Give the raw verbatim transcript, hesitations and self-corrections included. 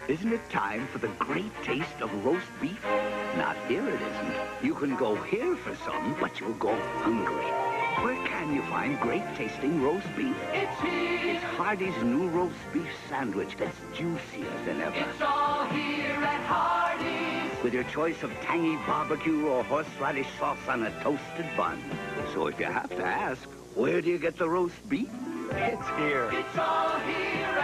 Isn't it time for the great taste of roast beef? Not here it isn't. You can go here for some, but you'll go hungry. Where can you find great-tasting roast beef? It's here. It's Hardee's new roast beef sandwich that's juicier than ever. It's all here at Hardee's. With your choice of tangy barbecue or horseradish sauce on a toasted bun. So if you have to ask, where do you get the roast beef? It's here. It's all here